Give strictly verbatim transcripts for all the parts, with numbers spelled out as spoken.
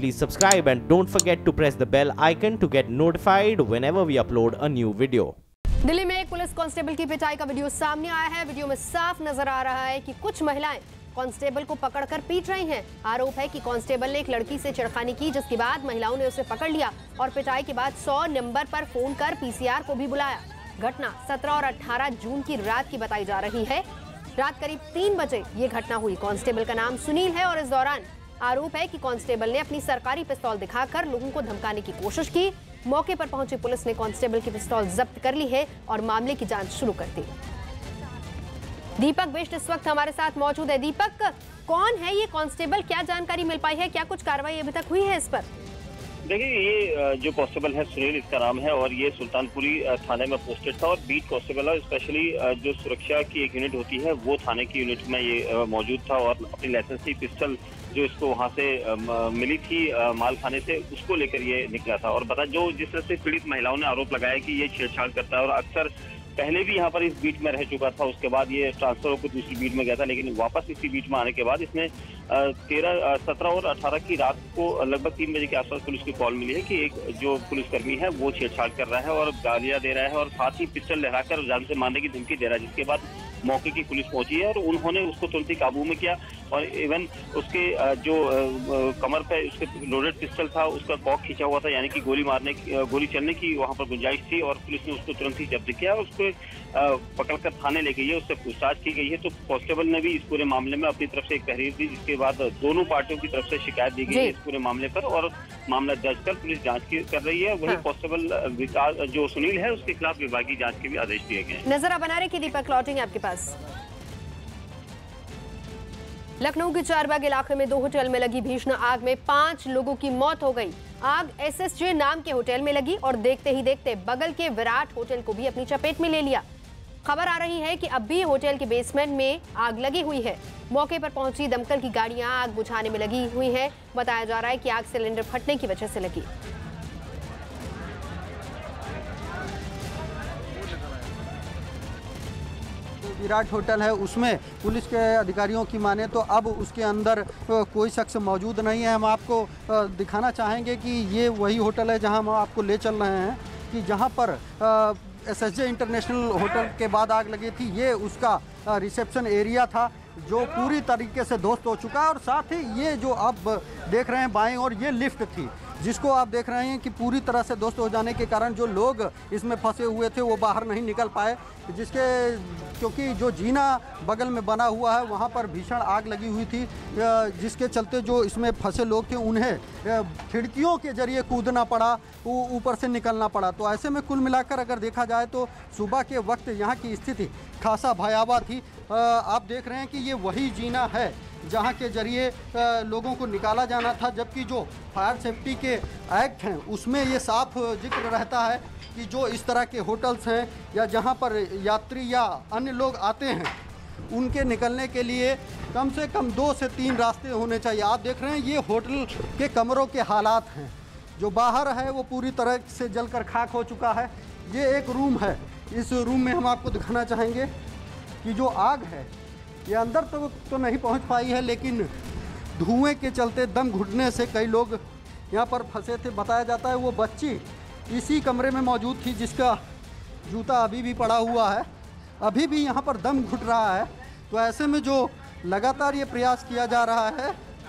please subscribe and don't forget to press the bell icon to get notified whenever we upload a new video. Delhi में एक police constable की पिटाई का video सामने आया है। वीडियो में साफ नजर आ रहा है कि कुछ महिलाएं कांस्टेबल को पकड़कर पीट रही हैं। आरोप है कि कांस्टेबल ने एक लड़की से छेड़खानी की, जिसके बाद महिलाओं ने उसे पकड़ लिया और पिटाई के बाद सौ नंबर पर फोन कर पीसीआर को भी बुलाया। घटना सत्रह और अठारह जून की रात की बताई जा रही है। रात करीब तीन बजे ये घटना हुई। कांस्टेबल का नाम सुनील है और इस दौरान आरोप है कि कांस्टेबल ने अपनी सरकारी पिस्तौल दिखाकर लोगों को धमकाने की कोशिश की। मौके पर पहुंची पुलिस ने कांस्टेबल की पिस्तौल जब्त कर ली है और मामले की जांच शुरू कर दी। दीपक बिष्ट इस वक्त हमारे साथ मौजूद है। दीपक, कौन है ये कांस्टेबल, क्या जानकारी मिल पाई है, क्या कुछ कार्रवाई अभी तक हुई है इस पर? देखिए, ये जो कांस्टेबल है सुनील इसका नाम है और ये सुल्तानपुरी थाने में पोस्टेड था और बीट कांस्टेबल है। स्पेशली जो सुरक्षा की एक यूनिट होती है वो थाने की यूनिट में ये मौजूद था और अपनी लाइसेंसी पिस्टल जो इसको वहां से मिली थी माल खाने से, उसको लेकर ये निकला था। और बता जो जिस तरह से पीड़ित महिलाओं ने आरोप लगाया कि ये छेड़छाड़ करता है और अक्सर पहले भी यहाँ पर इस बीट में रह चुका था, उसके बाद ये ट्रांसफर होकर दूसरी बीट में गया था, लेकिन वापस इसी बीट में आने के बाद इसने तेरह सत्रह और अठारह की रात को लगभग तीन बजे के आसपास पुलिस की कॉल मिली है कि एक जो पुलिसकर्मी है वो छेड़छाड़ कर रहा है और गालियां दे रहा है और साथ ही पिस्टल लहराकर जान से मारने की धमकी दे रहा है। जिसके बाद मौके की पुलिस पहुंची है और उन्होंने उसको तुरंत ही काबू में किया और इवन उसके जो कमर पे उसके लोडेड पिस्टल था उसका कॉक खींचा हुआ था, यानी कि गोली मारने की गोली चलने की वहां पर गुंजाइश थी और पुलिस ने उसको तुरंत ही जब्त किया और उसको पकड़कर थाने ले गई है, उससे पूछताछ की गई है। तो कांस्टेबल ने भी इस पूरे मामले में अपनी तरफ से एक तहरीर दी, जिसके बाद दोनों पार्टियों की तरफ से शिकायत दी गई है इस पूरे मामले पर और मामला दर्ज कर पुलिस जांच कर रही है। वही कांस्टेबल विकास जो सुनील है उसके खिलाफ विभागीय जांच के भी आदेश दिए गए हैं। नजर बना रहे कि दीपक लौटेंगे आपके पास। लखनऊ के चारबाग इलाके में दो होटल में लगी भीषण आग में पांच लोगों की मौत हो गई। आग एसएसजे नाम के होटल में लगी और देखते ही देखते बगल के विराट होटल को भी अपनी चपेट में ले लिया। खबर आ रही है कि अब भी होटल के बेसमेंट में आग लगी हुई है। मौके पर पहुंची दमकल की गाड़ियां आग बुझाने में लगी हुई हैं। बताया जा रहा है कि आग सिलेंडर फटने की वजह से लगी। विराट होटल है उसमें पुलिस के अधिकारियों की माने तो अब उसके अंदर कोई शख्स मौजूद नहीं है। हम आपको दिखाना चाहेंगे कि ये वही होटल है जहां हम आपको ले चल रहे हैं कि जहां पर एसएसजे इंटरनेशनल होटल के बाद आग लगी थी। ये उसका रिसेप्शन एरिया था जो पूरी तरीके से ध्वस्त हो चुका है और साथ ही ये जो आप देख रहे हैं बाएं और ये लिफ्ट थी जिसको आप देख रहे हैं कि पूरी तरह से ध्वस्त हो जाने के कारण जो लोग इसमें फंसे हुए थे वो बाहर नहीं निकल पाए, जिसके क्योंकि जो जीना बगल में बना हुआ है वहाँ पर भीषण आग लगी हुई थी, जिसके चलते जो इसमें फंसे लोग थे उन्हें खिड़कियों के जरिए कूदना पड़ा, ऊपर से निकलना पड़ा। तो ऐसे में कुल मिलाकर अगर देखा जाए तो सुबह के वक्त यहाँ की स्थिति खासा भयावह थी। आप देख रहे हैं कि ये वही जीना है जहां के जरिए लोगों को निकाला जाना था, जबकि जो फायर सेफ्टी के एक्ट हैं उसमें ये साफ जिक्र रहता है कि जो इस तरह के होटल्स हैं या जहां पर यात्री या अन्य लोग आते हैं उनके निकलने के लिए कम से कम दो से तीन रास्ते होने चाहिए। आप देख रहे हैं ये होटल के कमरों के हालात हैं। जो बाहर है वो पूरी तरह से जलकर खाक हो चुका है। ये एक रूम है, इस रूम में हम आपको दिखाना चाहेंगे कि जो आग है ये अंदर तो, तो नहीं पहुंच पाई है, लेकिन धुएं के चलते दम घुटने से कई लोग यहाँ पर फंसे थे। बताया जाता है वो बच्ची इसी कमरे में मौजूद थी जिसका जूता अभी भी पड़ा हुआ है, अभी भी यहाँ पर दम घुट रहा है। तो ऐसे में जो लगातार ये प्रयास किया जा रहा है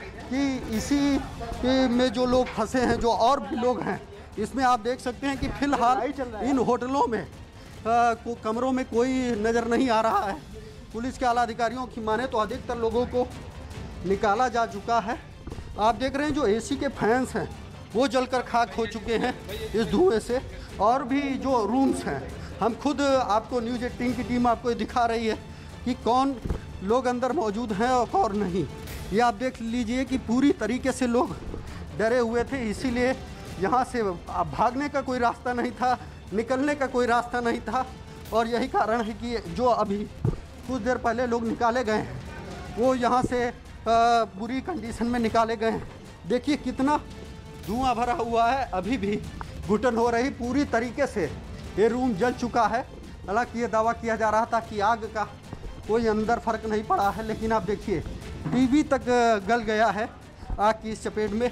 कि इसी में जो लोग फंसे हैं, जो और भी लोग हैं, इसमें आप देख सकते हैं कि फिलहाल इन होटलों में आ, को कमरों में कोई नज़र नहीं आ रहा है। पुलिस के आला अधिकारियों की माने तो अधिकतर लोगों को निकाला जा चुका है। आप देख रहे हैं जो एसी के फैंस हैं वो जलकर खाक हो चुके हैं इस धुएं से, और भी जो रूम्स हैं हम खुद आपको न्यूज़ एटीन की टीम आपको दिखा रही है कि कौन लोग अंदर मौजूद हैं और कौन नहीं। ये आप देख लीजिए कि पूरी तरीके से लोग डरे हुए थे, इसीलिए यहाँ से भागने का कोई रास्ता नहीं था, निकलने का कोई रास्ता नहीं था। और यही कारण है कि जो अभी कुछ देर पहले लोग निकाले गए हैं वो यहाँ से आ, बुरी कंडीशन में निकाले गए हैं। देखिए कितना धुआं भरा हुआ है, अभी भी घुटन हो रही, पूरी तरीके से ये रूम जल चुका है। हालांकि ये दावा किया जा रहा था कि आग का कोई अंदर फर्क नहीं पड़ा है, लेकिन आप देखिए टीवी तक गल गया है आग की इस चपेट में।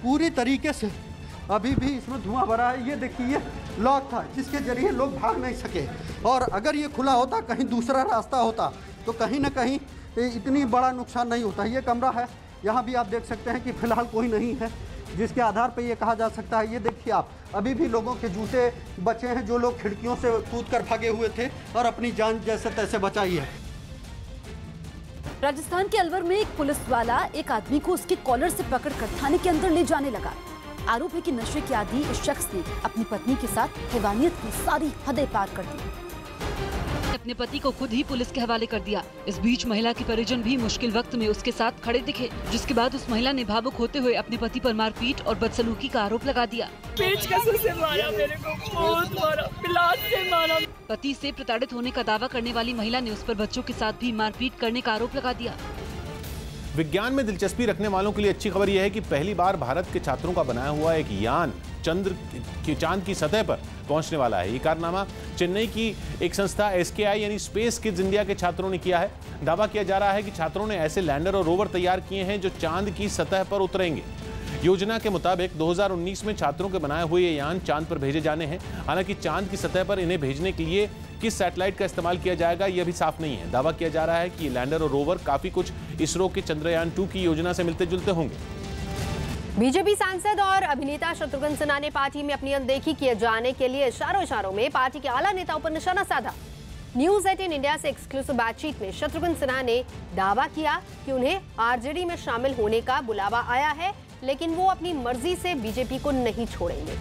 पूरी तरीके से अभी भी इसमें धुआं भरा है। ये देखिए, ये लॉक था जिसके जरिए लोग भाग नहीं सके, और अगर ये खुला होता, कहीं दूसरा रास्ता होता, तो कहीं ना कहीं इतनी बड़ा नुकसान नहीं होता। ये कमरा है, यहाँ भी आप देख सकते हैं कि फिलहाल कोई नहीं है, जिसके आधार पर ये कहा जा सकता है। ये देखिए आप, अभी भी लोगों के जूते बचे हैं, जो लोग खिड़कियों से कूद कर भागे हुए थे और अपनी जान जैसे तैसे बचाई है। राजस्थान के अलवर में एक पुलिस वाला एक आदमी को उसके कॉलर से पकड़कर थाने के अंदर ले जाने लगा। आरोप है कि नशे के आदी इस शख्स ने अपनी पत्नी के साथ हैवानियत की सारी हदें पार कर दी। अपने पति को खुद ही पुलिस के हवाले कर दिया। इस बीच महिला के परिजन भी मुश्किल वक्त में उसके साथ खड़े दिखे, जिसके बाद उस महिला ने भावुक होते हुए अपने पति पर मारपीट और बदसलूकी का आरोप लगा दिया। पेचकस से मारा मेरे को, बहुत मारा, पिलास से मारा। पति से प्रताड़ित होने का दावा करने वाली महिला ने उस पर बच्चों के साथ भी मारपीट करने का आरोप लगा दिया। विज्ञान में दिलचस्पी रखने वालों के लिए अच्छी खबर यह है कि पहली बार भारत के छात्रों का बनाया हुआ एक यान चंद्र की चांद की सतह पर पहुंचने वाला है। ये कारनामा चेन्नई की एक संस्था एसकेआई यानी स्पेस किड्स इंडिया के छात्रों ने किया है। दावा किया जा रहा है कि छात्रों ने ऐसे लैंडर और रोवर तैयार किए हैं जो चांद की सतह पर उतरेंगे। योजना के मुताबिक दो हज़ार उन्नीस में छात्रों के बनाए हुए ये यान चांद पर भेजे जाने हैं। हालांकि चांद की सतह पर इन्हें भेजने के लिए किस सैटेलाइट का इस्तेमाल किया जाएगा यह भी साफ नहीं है। दावा किया जा रहा है कि लैंडर और रोवर काफी कुछ इसरो के चंद्रयान टू की योजना से मिलते जुलते होंगे। बीजेपी सांसद और अभिनेता शत्रुघ्न सिन्हा ने पार्टी में अपनी अनदेखी किए जाने के लिए इशारों इशारों में पार्टी के आला नेताओं पर निशाना साधा। न्यूज अठारह इंडिया से एक्सक्लूसिव बातचीत में शत्रुघ्न सिन्हा ने दावा किया कि उन्हें आरजेडी में शामिल होने का बुलावा आया है, लेकिन वो अपनी मर्जी से बीजेपी को नहीं छोड़ेंगे।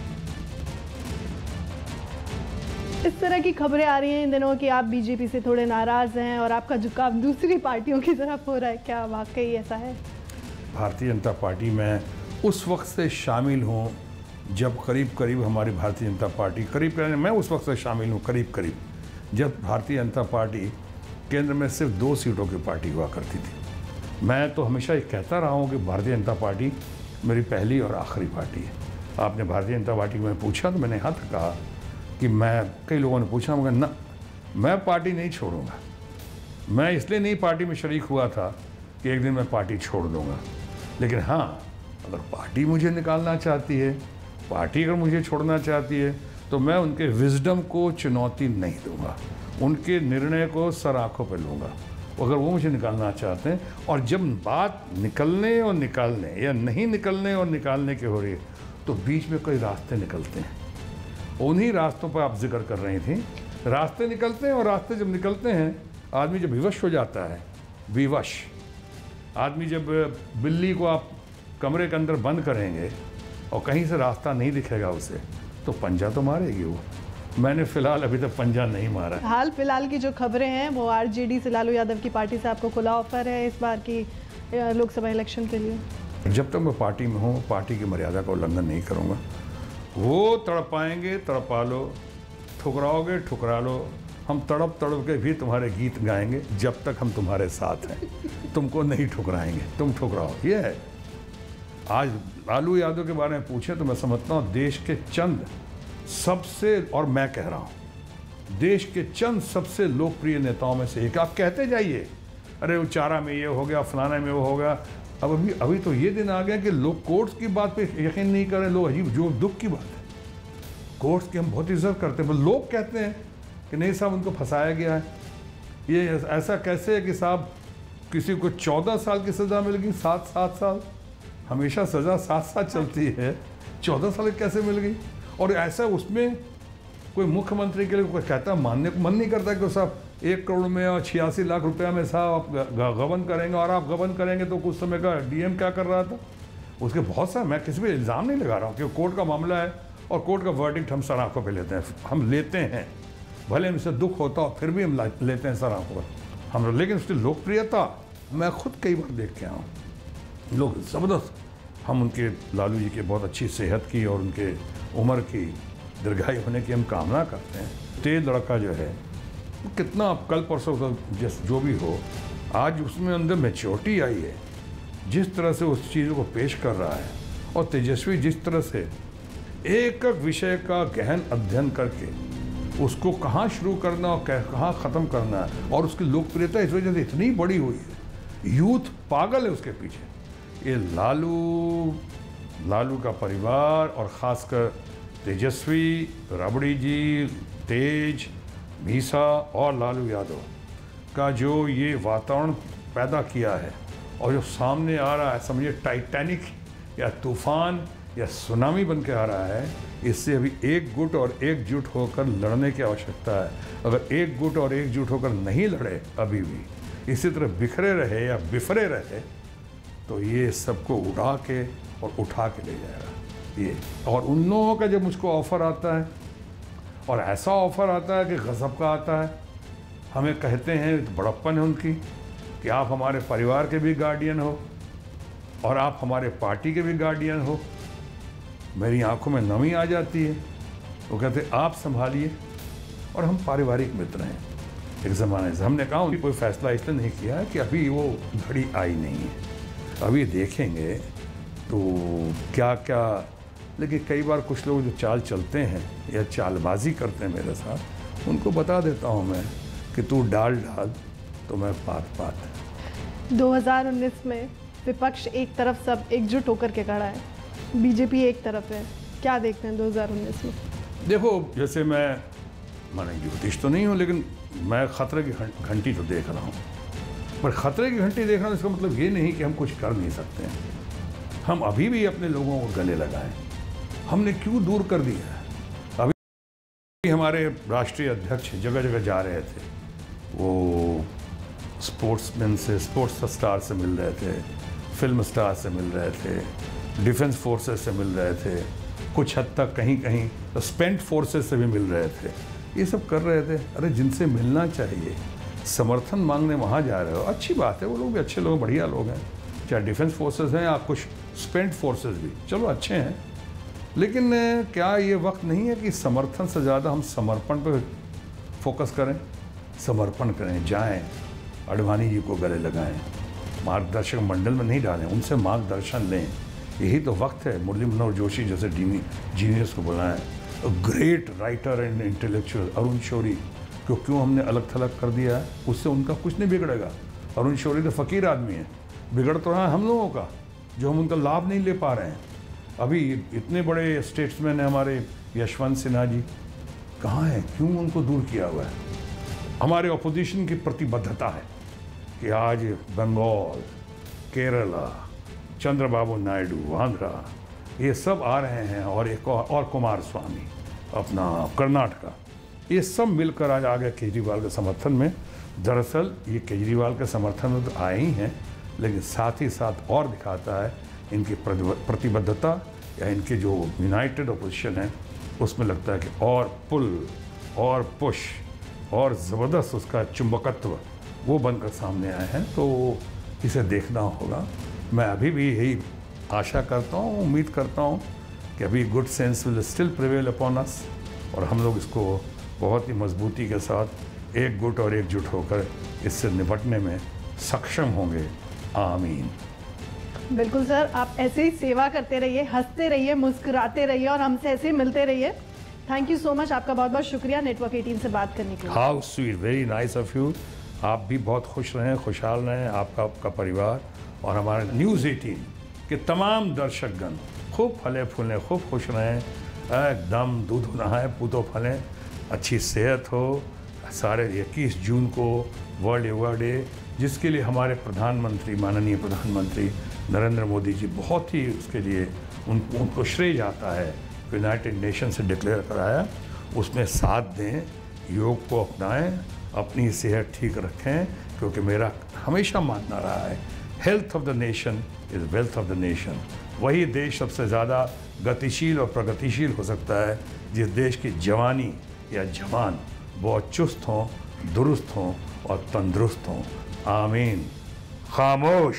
इस तरह की खबरें आ रही हैं इन दिनों कि आप बीजेपी से थोड़े नाराज हैं और आपका झुकाव दूसरी पार्टियों की तरफ हो रहा है, क्या वाकई ऐसा है? भारतीय जनता पार्टी में उस वक्त से शामिल हूँ जब करीब करीब हमारी भारतीय जनता पार्टी करीब करीब मैं उस वक्त से शामिल हूँ करीब करीब जब भारतीय जनता पार्टी केंद्र में सिर्फ दो सीटों की पार्टी हुआ करती थी। मैं तो हमेशा ये कहता रहा हूँ कि भारतीय जनता पार्टी मेरी पहली और आखिरी पार्टी है। आपने भारतीय जनता पार्टी में पूछा तो मैंने यहाँ तक कहा कि मैं, कई लोगों ने पूछा, मगर ना, मैं पार्टी नहीं छोड़ूंगा। मैं इसलिए नहीं पार्टी में शरीक हुआ था कि एक दिन मैं पार्टी छोड़ दूंगा, लेकिन हाँ, अगर पार्टी मुझे निकालना चाहती है, पार्टी अगर मुझे छोड़ना चाहती है, तो मैं उनके विजडम को चुनौती नहीं दूंगा, उनके निर्णय को सर आंखों पर लूँगा अगर वो मुझे निकालना चाहते हैं। और जब बात निकलने और निकालने या नहीं निकलने और निकालने की हो रही है, तो बीच में कई रास्ते निकलते हैं। उन्हीं रास्तों पर आप जिक्र कर रही थी, रास्ते निकलते हैं, और रास्ते जब निकलते हैं, आदमी जब विवश हो जाता है, विवश आदमी, जब बिल्ली को आप कमरे के अंदर बंद करेंगे और कहीं से रास्ता नहीं दिखेगा उसे, तो पंजा तो मारेगी वो। मैंने फिलहाल अभी तक पंजा नहीं मारा। हाल फिलहाल की जो खबरें हैं वो आरजेडी से लालू यादव की पार्टी से आपको खुला ऑफर है इस बार की लोकसभा इलेक्शन के लिए। जब तक मैं पार्टी में हूँ, पार्टी की मर्यादा का उल्लंघन नहीं करूँगा। वो तड़पाएंगे, तड़पा लो, ठुकराओगे, ठुकरा लो, हम तड़प तड़प के भी तुम्हारे गीत गाएंगे जब तक हम तुम्हारे साथ हैं। तुमको नहीं ठुकराएंगे, तुम ठुकराओ। ये है। आज लालू यादव के बारे में पूछे तो मैं समझता हूँ देश के चंद सबसे, और मैं कह रहा हूँ देश के चंद सबसे लोकप्रिय नेताओं में से एक। आप कहते जाइए, अरे वो चारा में ये हो गया, फलाना में वो हो गया। अब अभी अभी तो ये दिन आ गया कि लोग कोर्ट्स की बात पे यकीन नहीं करें लोग। अजीब, जो दुख की बात है, कोर्ट्स की हम बहुत इज्जत करते हैं, पर लोग कहते हैं कि नहीं साहब उनको फंसाया गया है। ये ऐसा कैसे है कि साहब किसी को चौदह साल की सज़ा मिल गई, सात सात साल, हमेशा सज़ा सात सात चलती है, चौदह साल कैसे मिल गई? और ऐसा उसमें कोई मुख्यमंत्री के लिए कोई कहता, मानने को मन नहीं करता कि साहब एक करोड़ में और छियासी लाख रुपया में साहब आप गबन करेंगे, और आप गबन करेंगे तो कुछ समय का डीएम क्या कर रहा था उसके बहुत सारे। मैं किसी भी इल्ज़ाम नहीं लगा रहा हूँ कि कोर्ट का मामला है और कोर्ट का वर्डिक्ट हम सर आंखों पर लेते हैं, हम लेते हैं, भले हमसे दुख होता हो फिर भी हम लेते हैं सर आंखों पर हम। लेकिन उसकी लोकप्रियता मैं खुद कई बार देख के आया हूँ, लोग ज़बरदस्त। हम उनके, लालू जी की बहुत अच्छी सेहत की और उनके उम्र की दीर्घायु होने की हम कामना करते हैं। तेज लड़का जो है, कितना कल परसों जिस जो भी हो, आज उसमें अंदर मैच्योरिटी आई है, जिस तरह से उस चीज़ों को पेश कर रहा है, और तेजस्वी जिस तरह से एक एक विषय का गहन अध्ययन करके उसको कहाँ शुरू करना और कहाँ ख़त्म करना है, और उसकी लोकप्रियता इस वजह से इतनी बड़ी हुई है, यूथ पागल है उसके पीछे। ये लालू लालू का परिवार और ख़ासकर तेजस्वी, राबड़ी जी, तेज, मीसा और लालू यादव का जो ये वातावरण पैदा किया है और जो सामने आ रहा है, समझिए टाइटैनिक या तूफान या सुनामी बन के आ रहा है, इससे अभी एक गुट और एकजुट होकर लड़ने की आवश्यकता है। अगर एक गुट और एकजुट होकर नहीं लड़े अभी भी, इसी तरह बिखरे रहे या बिफरे रहे, तो ये सबको उड़ा के और उठा के ले जाएगा ये। और उन लोगों का जब मुझको ऑफ़र आता है और ऐसा ऑफ़र आता है कि गज़ब का आता है, हमें कहते हैं, तो बड़प्पन है उनकी कि आप हमारे परिवार के भी गार्डियन हो और आप हमारे पार्टी के भी गार्डियन हो। मेरी आंखों में नमी आ जाती है। वो कहते आप संभालिए और हम पारिवारिक मित्र हैं एक ज़माने से। हमने कहा कोई फैसला इसलिए नहीं किया है कि अभी वो घड़ी आई नहीं है, अभी देखेंगे तो क्या क्या। लेकिन कई बार कुछ लोग जो चाल चलते हैं या चालबाजी करते हैं मेरे साथ, उनको बता देता हूँ मैं कि तू डाल डाल तो मैं पात पात। दो हज़ार उन्नीस में विपक्ष एक तरफ, सब एकजुट होकर के खड़ा है, बीजेपी एक तरफ है, क्या देखते हैं दो हज़ार उन्नीस में? देखो, जैसे मैं माने ज्योतिष तो नहीं हूँ, लेकिन मैं खतरे की घंटी तो देख रहा हूँ। पर खतरे की घंटी देखना इसका मतलब ये नहीं कि हम कुछ कर नहीं सकते हैं। हम अभी भी अपने लोगों को गले लगाएं। हमने क्यों दूर कर दिया है? अभी हमारे राष्ट्रीय अध्यक्ष जगह जगह जा रहे थे, वो स्पोर्ट्समैन से, स्पोर्ट्स स्टार से मिल रहे थे, फिल्म स्टार से मिल रहे थे, डिफेंस फोर्सेस से मिल रहे थे, कुछ हद तक कहीं कहीं तो स्पेंट फोर्सेस से भी मिल रहे थे। ये सब कर रहे थे। अरे जिनसे मिलना चाहिए, समर्थन मांगने वहाँ जा रहे हो, अच्छी बात है, वो लोग भी अच्छे लोग, बढ़िया लोग हैं, चाहे डिफेंस फोर्सेस हैं या कुछ स्पेंट फोर्सेस भी, चलो अच्छे हैं। लेकिन क्या ये वक्त नहीं है कि समर्थन से ज़्यादा हम समर्पण पर फोकस करें? समर्पण करें, जाएं, आडवाणी जी को गले लगाएं, मार्गदर्शक मंडल में नहीं डालें, उनसे मार्गदर्शन लें। यही तो वक्त है। मुरली मनोहर जोशी जैसे जीनियस को बुलाएं, great writer and intellectual Arun Shourie को क्यों हमने अलग थलग कर दिया है? उससे उनका कुछ नहीं बिगड़ेगा। अरुण शौरी तो फ़कीर आदमी है, बिगड़ तो रहा है हम लोगों का, जो हम उनका लाभ नहीं ले पा रहे हैं। अभी इतने बड़े स्टेट्समैन हैं हमारे, यशवंत सिन्हा जी, कहाँ हैं? क्यों उनको दूर किया हुआ है? हमारे अपोजिशन की प्रतिबद्धता है कि आज बंगाल, केरला, चंद्रबाबू नायडू, आंध्रा, ये सब आ रहे हैं, और एक और कुमार स्वामी अपना कर्नाटका, ये सब मिलकर आज आ गए केजरीवाल के समर्थन में। दरअसल ये केजरीवाल के समर्थन में तो आए ही हैं, लेकिन साथ ही साथ और दिखाता है इनकी प्रतिबद्धता या इनके जो यूनाइटेड अपोजिशन है, उसमें लगता है कि और पुल और पुश और ज़बरदस्त उसका चुंबकत्व वो बनकर सामने आए हैं। तो इसे देखना होगा। मैं अभी भी यही आशा करता हूँ, उम्मीद करता हूँ कि अभी good sense will still prevail upon us, और हम लोग इसको बहुत ही मजबूती के साथ एक गुट और एकजुट होकर इससे निपटने में सक्षम होंगे। आमीन। बिल्कुल सर, आप ऐसे ही सेवा करते रहिए, हंसते रहिए, मुस्कुराते रहिए और हमसे ऐसे ही मिलते रहिए। थैंक यू सो मच, आपका बहुत बहुत शुक्रिया नेटवर्क अठारह से बात करने के लिए। How sweet, very nice of you. आप भी बहुत खुश रहें, खुशहाल रहें, आपका आपका परिवार और हमारे न्यूज़ अठारह के तमाम दर्शकगण खूब फले फूलें, खूब खुश रहें, एकदम दूध नहाएं, पूतो फलें, अच्छी सेहत हो। सारे इक्कीस जून को वर्ल्ड योगा डे, जिसके लिए हमारे प्रधानमंत्री, माननीय प्रधानमंत्री नरेंद्र मोदी जी बहुत ही उसके लिए उन, उनको श्रेय जाता है, यूनाइटेड नेशन से डिक्लेयर कराया। उसमें साथ दें, योग को अपनाएं, अपनी सेहत ठीक रखें, क्योंकि मेरा हमेशा मानना रहा है health of the nation is wealth of the nation. वही देश सबसे ज़्यादा गतिशील और प्रगतिशील हो सकता है जिस देश की जवानी या जवान बहुत चुस्त हों, दुरुस्त हों और तंदुरुस्त हों। आमीन। खामोश।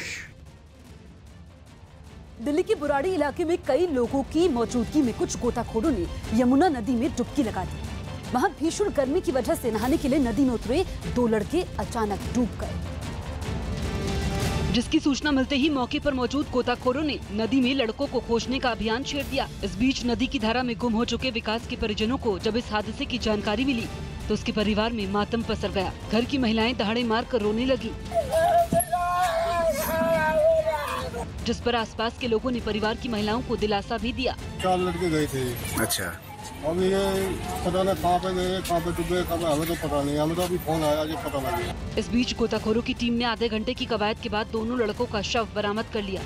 दिल्ली के बुराड़ी इलाके में कई लोगों की मौजूदगी में कुछ गोताखोरों ने यमुना नदी में डुबकी लगा दी। वहां भीषण गर्मी की वजह से नहाने के लिए नदी में उतरे दो लड़के अचानक डूब गए, जिसकी सूचना मिलते ही मौके पर मौजूद गोताखोरों ने नदी में लड़कों को खोजने का अभियान छेड़ दिया। इस बीच नदी की धारा में गुम हो चुके विकास के परिजनों को जब इस हादसे की जानकारी मिली तो उसके परिवार में मातम पसर गया। घर की महिलाएं दहाड़े मार कर रोने लगी। जिस पर आसपास के लोगों ने परिवार की महिलाओं को दिलासा भी दिया। चार लड़के गए थे। अच्छा। अभी ये पता नहीं कहाँ पे गए, कहाँ पे डूबे, कहाँ पे, हमें तो पता नहीं, हमें तो अभी फोन आया जो पता लगा। इस बीच गोताखोरों की टीम ने आधे घंटे की कवायद के बाद दोनों लड़कों का शव बरामद कर लिया।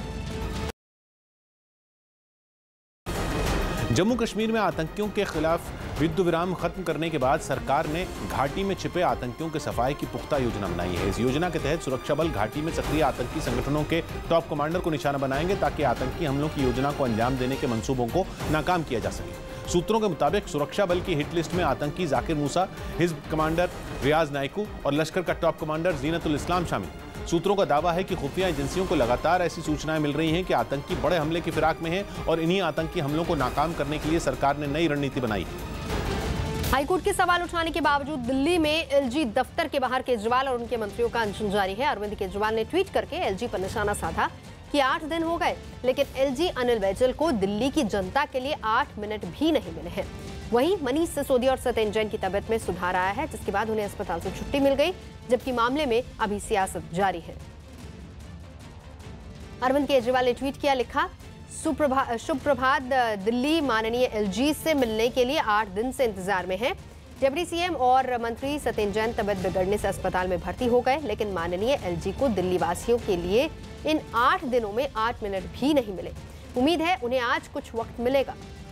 जम्मू कश्मीर में आतंकियों के खिलाफ युद्ध विराम खत्म करने के बाद सरकार ने घाटी में छिपे आतंकियों के सफाई की पुख्ता योजना बनाई है। इस योजना के तहत सुरक्षा बल घाटी में सक्रिय आतंकी संगठनों के टॉप कमांडर को निशाना बनाएंगे ताकि आतंकी हमलों की योजना को अंजाम देने के मंसूबों को नाकाम किया जा सके। सूत्रों के मुताबिक सुरक्षा बल की हिट लिस्ट में आतंकी जाकिर मूसा, हिजब कमांडर रियाज नाइकू और लश्कर का टॉप कमांडर जीनतुल इस्लाम शामिल। सूत्रों का दावा है कि खुफिया एजेंसियों को लगातार ऐसी सूचनाएं मिल रही हैं कि आतंकी बड़े हमले की फिराक में हैं और इन्हीं आतंकी हमलों को नाकाम करने के लिए सरकार ने नई रणनीति बनाई है। हाईकोर्ट के सवाल उठाने के बावजूद दिल्ली में एलजी दफ्तर के बाहर केजरीवाल और उनके मंत्रियों का अनशन जारी है। अरविंद केजरीवाल ने ट्वीट करके एलजी पर निशाना साधा कि आठ दिन हो गए, लेकिन एलजी अनिल बैजल को दिल्ली की जनता के लिए आठ मिनट भी नहीं मिले हैं। वहीं मनीष सिसोदिया और सत्येंद्र जैन की तबीयत में सुधार आया है, जिसके बाद उन्हें अस्पताल से छुट्टी मिल गई, जबकि मामले में अभी सियासत जारी है। अरविंद केजरीवाल ने ट्वीट किया, लिखा, सुप्रभात शुभ प्रभात, दिल्ली माननीय एलजी से मिलने के लिए आठ दिन से इंतजार में है। डिप्टी सीएम और मंत्री सत्येंद्र जैन तबीयत बिगड़ने से अस्पताल में भर्ती हो गए, लेकिन माननीय एलजी को दिल्ली वासियों के लिए इन आठ दिनों में आठ मिनट भी नहीं मिले। उम्मीद है उन्हें आज कुछ वक्त मिलेगा।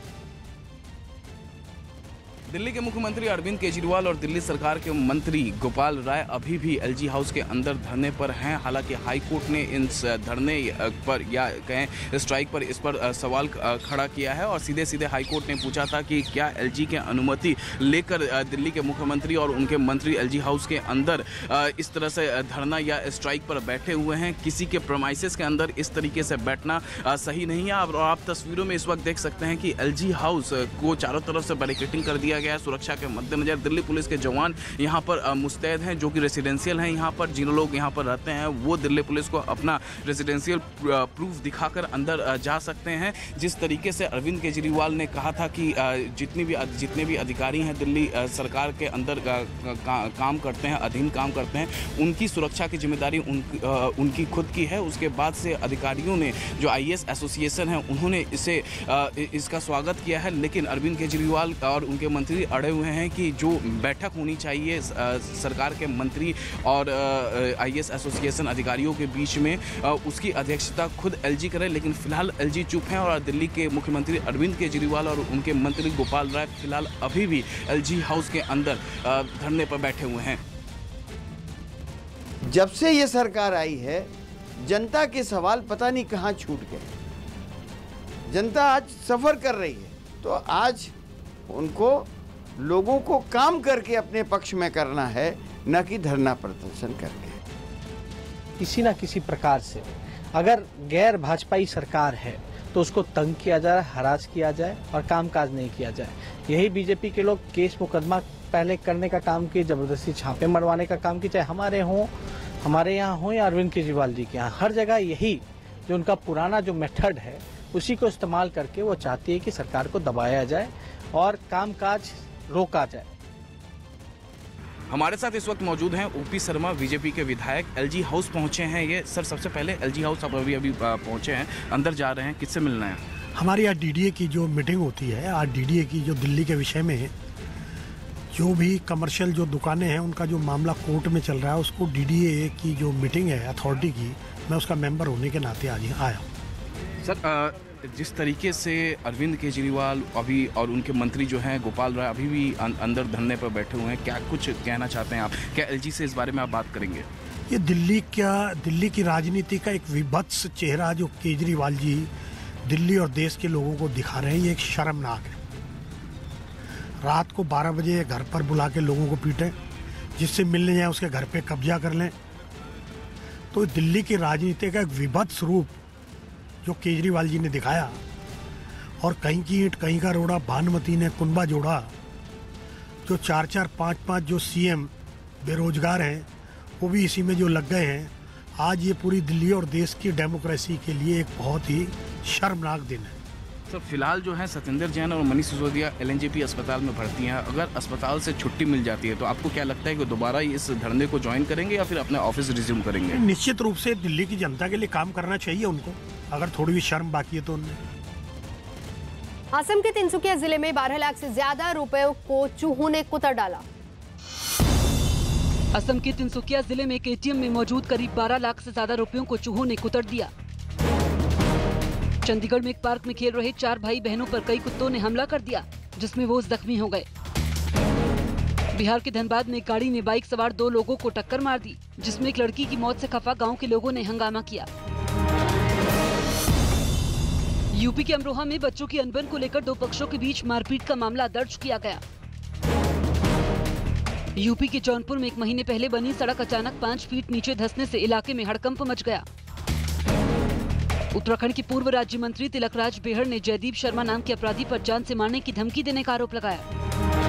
दिल्ली के मुख्यमंत्री अरविंद केजरीवाल और दिल्ली सरकार के मंत्री गोपाल राय अभी भी एलजी हाउस के अंदर धरने पर हैं। हालांकि हाई कोर्ट ने इन धरने पर या कहें स्ट्राइक पर इस पर सवाल खड़ा किया है और सीधे सीधे हाई कोर्ट ने पूछा था कि क्या एलजी के अनुमति लेकर दिल्ली के मुख्यमंत्री और उनके मंत्री एलजी हाउस के अंदर इस तरह से धरना या स्ट्राइक पर बैठे हुए हैं। किसी के प्रेमाइसेस के अंदर इस तरीके से बैठना सही नहीं है। और आप तस्वीरों में इस वक्त देख सकते हैं कि एलजी हाउस को चारों तरफ से बैरिकेडिंग कर दिया गया है। सुरक्षा के मद्देनजर दिल्ली पुलिस के जवान यहां पर मुस्तैद हैं, जो कि रेसिडेंशियल हैं। यहां पर जिन लोग यहां पर रहते हैं वो दिल्ली पुलिस को अपना रेसिडेंशियल प्रूफ दिखाकर अंदर जा सकते हैं। जिस तरीके से अरविंद केजरीवाल ने कहा था कि जितनी भी जितने भी अधिकारी हैं दिल्ली सरकार के अंदर का, काम करते हैं, अधीन काम करते हैं, उनकी सुरक्षा की जिम्मेदारी उन, उनकी खुद की है। उसके बाद से अधिकारियों ने, जो आई ए एस एसोसिएशन है, उन्होंने इसे इसका स्वागत किया है। लेकिन अरविंद केजरीवाल और उनके मंत्री अड़े हुए हैं कि जो बैठक होनी चाहिए सरकार के मंत्री और आई ए एस एसोसिएशन अधिकारियों के बीच में, उसकी अध्यक्षता खुद एलजी करे। लेकिन फिलहाल एलजी चुप हैं और दिल्ली के मुख्यमंत्री अरविंद केजरीवाल और उनके मंत्री गोपाल राय फिलहाल अभी भी एलजी हाउस के अंदर धरने पर बैठे हुए हैं। जब से ये सरकार आई है, जनता के सवाल पता नहीं कहाँ छूट गए। जनता आज सफर कर रही है, तो आज उनको लोगों को काम करके अपने पक्ष में करना है, न कि धरना प्रदर्शन करके। किसी न किसी प्रकार से अगर गैर भाजपाई सरकार है तो उसको तंग किया जाए, हरास किया जाए और कामकाज नहीं किया जाए। यही बीजेपी के लोग केस मुकदमा पहले करने का काम किए, जबरदस्ती छापे मरवाने का काम किए, चाहे हमारे हों, हमारे यहाँ हो या अरविंद केजरीवाल जी के यहाँ। हर जगह यही जो उनका पुराना जो मेथड है उसी को इस्तेमाल करके वो चाहती है कि सरकार को दबाया जाए और कामकाज रोका जाए। हमारे साथ इस वक्त मौजूद हैं ओपी शर्मा, बीजेपी के विधायक। एलजी हाउस पहुंचे हैं ये। सर, सबसे पहले एलजी हाउस आप अभी अभी पहुंचे हैं, अंदर जा रहे हैं, किससे मिलना है? हमारे यहाँ डीडीए की जो मीटिंग होती है, आज डीडीए की जो दिल्ली के विषय में है, जो भी कमर्शियल जो दुकानें हैं उनका जो मामला कोर्ट में चल रहा है, उसको डीडीए की जो मीटिंग है अथॉरिटी की, मैं उसका मेंबर होने के नाते आज आया हूँ। सर, आ... जिस तरीके से अरविंद केजरीवाल अभी और उनके मंत्री जो हैं गोपाल राय अभी भी अंदर धरने पर बैठे हुए हैं, क्या कुछ कहना चाहते हैं आप? क्या एलजी से इस बारे में आप बात करेंगे? ये दिल्ली क्या दिल्ली की राजनीति का एक विभत्स चेहरा जो केजरीवाल जी दिल्ली और देश के लोगों को दिखा रहे हैं, ये एक शर्मनाक है। रात को बारह बजे घर पर बुला के लोगों को पीटें, जिससे मिलने जाए उसके घर पे कब्जा कर लें। तो दिल्ली की राजनीति का एक विभत्स रूप जो केजरीवाल जी ने दिखाया, और कहीं की ईंट कहीं का रोड़ा, भानुमती ने कुनबा जोड़ा। जो चार चार पाँच पाँच जो सीएम बेरोजगार हैं वो भी इसी में जो लग गए हैं। आज ये पूरी दिल्ली और देश की डेमोक्रेसी के लिए एक बहुत ही शर्मनाक दिन है। सर फिलहाल जो है सत्येंद्र जैन और मनीष सिसोदिया एलएनजेपी अस्पताल में भर्ती हैं। अगर अस्पताल से छुट्टी मिल जाती है तो आपको क्या लगता है कि दोबारा इस धरने को ज्वाइन करेंगे या फिर अपने ऑफिस रिज्यूम करेंगे? निश्चित रूप से दिल्ली की जनता के लिए काम करना चाहिए उनको, अगर थोड़ी भी शर्म बाकी है तो उनमें। असम के तिनसुकिया जिले में बारह लाख से ज्यादा रुपयों को चूहों ने कुतर डाला। असम के तिनसुकिया जिले में एक एटीएम में मौजूद करीब बारह लाख से ज्यादा रुपयों को चूहों ने कुतर दिया। चंडीगढ़ में एक पार्क में खेल रहे चार भाई बहनों पर कई कुत्तों ने हमला कर दिया, जिसमें वो जख्मी हो गए। बिहार के धनबाद में एक गाड़ी ने बाइक सवार दो लोगों को टक्कर मार दी, जिसमें एक लड़की की मौत से खफा गांव के लोगों ने हंगामा किया। यूपी के अमरोहा में बच्चों की अनबन को लेकर दो पक्षों के बीच मारपीट का मामला दर्ज किया गया। यूपी के जौनपुर में एक महीने पहले बनी सड़क अचानक पाँच फीट नीचे धंसने से इलाके में हड़कंप मच गया। उत्तराखंड के पूर्व राज्य मंत्री तिलकराज बेहड़ ने जयदीप शर्मा नाम के अपराधी पर जान से मारने की धमकी देने का आरोप लगाया।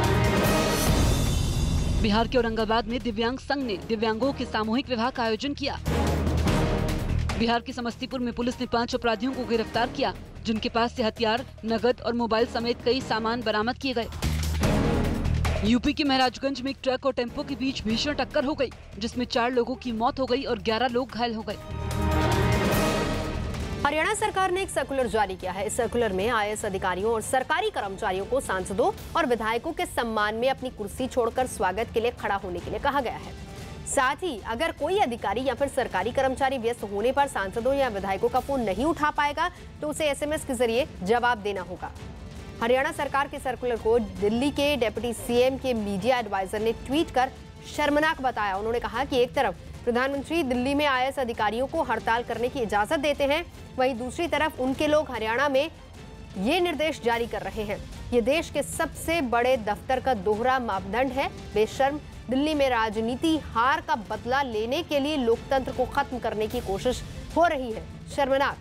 बिहार के औरंगाबाद में दिव्यांग संघ ने दिव्यांगों के सामूहिक विवाह का आयोजन किया। बिहार के समस्तीपुर में पुलिस ने पांच अपराधियों को गिरफ्तार किया, जिनके पास से हथियार, नगद और मोबाइल समेत कई सामान बरामद किए गए। यूपी के महराजगंज में एक ट्रक और टेम्पो के बीच भीषण टक्कर हो गई, जिसमें चार लोगों की मौत हो गई और ग्यारह लोग घायल हो गए। हरियाणा सरकार ने एक सर्कुलर जारी किया है। इस सर्कुलर में आईएएस अधिकारियों और सरकारी कर्मचारियों को सांसदों और विधायकों के सम्मान में अपनी कुर्सी छोड़कर स्वागत के लिए खड़ा होने के लिए कहा गया है। साथ ही अगर कोई अधिकारी या फिर सरकारी कर्मचारी व्यस्त होने पर सांसदों या विधायकों का फोन नहीं उठा पाएगा तो उसे एसएमएस के जरिए जवाब देना होगा। हरियाणा सरकार के सर्कुलर को दिल्ली के डिप्टी सीएम के मीडिया एडवाइजर ने ट्वीट कर शर्मनाक बताया। उन्होंने कहा कि एक तरफ प्रधानमंत्री दिल्ली में आईएएस अधिकारियों को हड़ताल करने की इजाजत देते हैं, वहीं दूसरी तरफ उनके लोग हरियाणा में ये निर्देश जारी कर रहे हैं। ये देश के सबसे बड़े दफ्तर का दोहरा मापदंड है। बेशर्म दिल्ली में राजनीति हार का बदला लेने के लिए लोकतंत्र को खत्म करने की कोशिश हो रही है। शर्मनाक।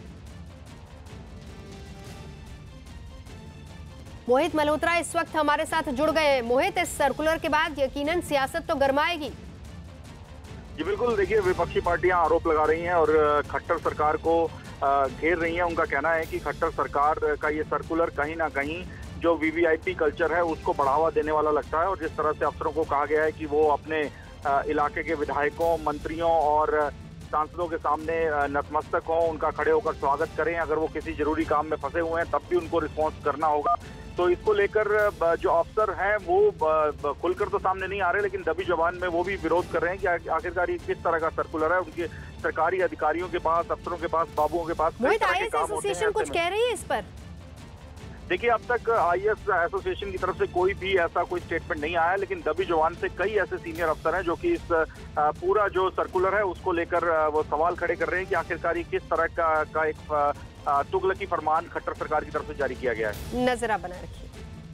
मोहित मल्होत्रा इस वक्त हमारे साथ जुड़ गए हैं। मोहित, इस सर्कुलर के बाद यकीनन सियासत तो गरमाएगी। जी बिल्कुल, देखिए विपक्षी पार्टियां आरोप लगा रही हैं और खट्टर सरकार को घेर रही हैं। उनका कहना है कि खट्टर सरकार का ये सर्कुलर कहीं ना कहीं जो वीवीआईपी कल्चर है उसको बढ़ावा देने वाला लगता है। और जिस तरह से अफसरों को कहा गया है कि वो अपने इलाके के विधायकों, मंत्रियों और सांसदों के सामने नतमस्तक हों, उनका खड़े होकर स्वागत करें। अगर वो किसी जरूरी काम में फंसे हुए हैं तब भी उनको रिस्पॉन्स करना होगा। तो इसको लेकर जो अफसर हैं वो खुलकर तो सामने नहीं आ रहे, लेकिन दबी जबान में वो भी विरोध कर रहे हैं कि आखिरकार ये किस तरह का सर्कुलर है। उनके सरकारी अधिकारियों के पास, अफसरों के पास, बाबुओं के पास एसोसिएशन कुछ कह रही है इस पर। देखिए अब तक आईएएस एसोसिएशन की तरफ से कोई भी ऐसा कोई स्टेटमेंट नहीं आया, लेकिन दबी जबान से कई ऐसे सीनियर अफसर हैं जो कि इस पूरा जो सर्कुलर है उसको लेकर वो सवाल खड़े कर रहे हैं कि आखिरकार ये किस तरह का, का एक तुगलकी फरमान खट्टर सरकार की तरफ से जारी किया गया है। नजर बनाए रखिए।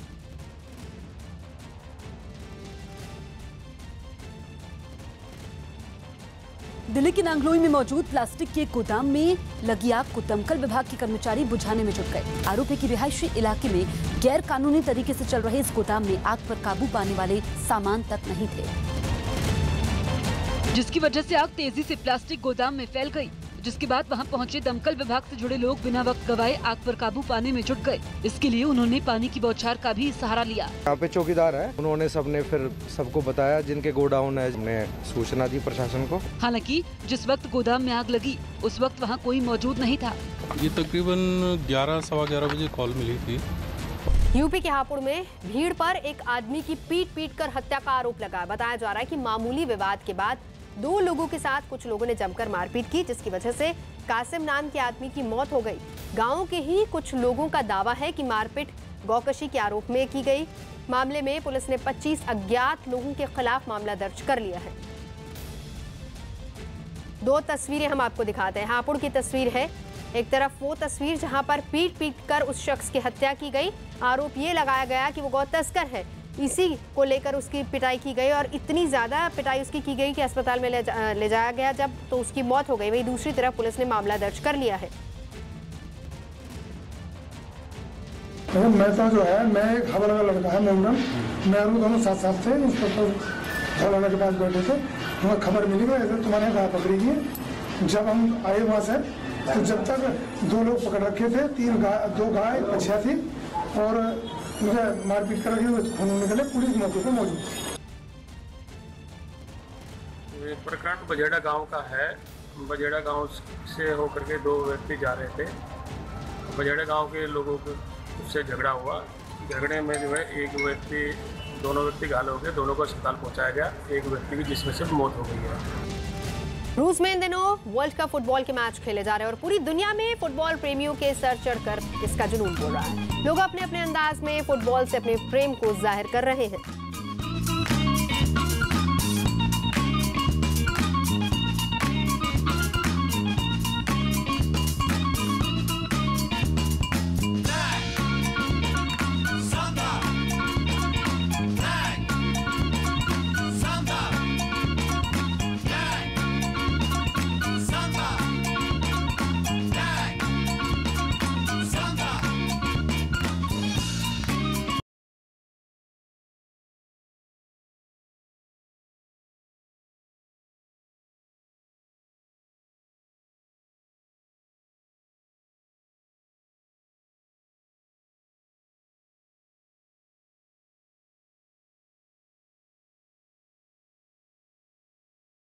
दिल्ली के नांगलोई में मौजूद प्लास्टिक के गोदाम में लगी आग को दमकल विभाग के कर्मचारी बुझाने में जुट गए। आरोप है कि रिहायशी इलाके में गैर कानूनी तरीके से चल रहे इस गोदाम में आग पर काबू पाने वाले सामान तक नहीं थे, जिसकी वजह से आग तेजी से प्लास्टिक गोदाम में फैल गई। जिसके बाद वहां पहुंचे दमकल विभाग से जुड़े लोग बिना वक्त गवाए आग पर काबू पाने में जुट गए। इसके लिए उन्होंने पानी की बौछार का भी सहारा लिया। यहाँ पे चौकीदार है, उन्होंने सबने फिर सबको बताया, जिनके गोडाउन है हमने सूचना दी प्रशासन को। हालांकि जिस वक्त गोदाम में आग लगी उस वक्त वहाँ कोई मौजूद नहीं था। ये तकरीबन ग्यारह सवा ग्यारह बजे कॉल मिली थी। यूपी के हापुड़ में भीड़ पर एक आदमी की पीट पीट कर हत्या का आरोप लगा। बताया जा रहा है कि मामूली विवाद के बाद दो लोगों के साथ कुछ लोगों ने जमकर मारपीट की, जिसकी वजह से कासिम नाम के आदमी की मौत हो गई। गांव के ही कुछ लोगों का दावा है कि मारपीट गौकशी के आरोप में की गई। मामले में पुलिस ने पच्चीस अज्ञात लोगों के खिलाफ मामला दर्ज कर लिया है। दो तस्वीरें हम आपको दिखाते हैं। हापुड़ की तस्वीर है, एक तरफ वो तस्वीर जहां पर पीट पीट कर उस शख्स की हत्या की गई। आरोप ये लगाया गया कि वो गौ तस्कर है, इसी को लेकर उसकी पिटाई की गई और इतनी ज्यादा पिटाई उसकी की गई कि अस्पताल में ले, जा, ले जाया गया जब तो उसकी मौत हो गई। वहीं दूसरी तरफ पुलिस ने मामला दर्ज कर लिया है। तो मैं तो जो है मैं एक हवा लगा लड़का है मेमरन, मैं और दोनों साथ साथ थे, इंस्पेक्टर झलाना के पास बैठे थे। हमें खबर मिली कि तुम्हारे कहा पकड़ी गई। जब हम आए वहाँ से तो जब तक दो लोग पकड़ रखे थे, तीन गाय, दो गाय बछिया थी और मुझे मारपीट कर रखी, खून निकले, पुलिस मौके पर मौजूद थी। ये प्रकरण बजेड़ा गांव का है। बजेड़ा गांव से होकर के दो व्यक्ति जा रहे थे। बजेड़ा गांव के लोगों को उससे झगड़ा हुआ। झगड़े में जो है एक व्यक्ति, दोनों व्यक्ति घायल हो गए, दोनों को अस्पताल पहुंचाया गया। एक व्यक्ति की जिसमें से मौत हो गई है। रूस में इन दिनों वर्ल्ड कप फुटबॉल के मैच खेले जा रहे हैं और पूरी दुनिया में फुटबॉल प्रेमियों के सर चढ़कर इसका जुनून बोल रहा है। लोग अपने अपने अंदाज में फुटबॉल से अपने प्रेम को जाहिर कर रहे हैं।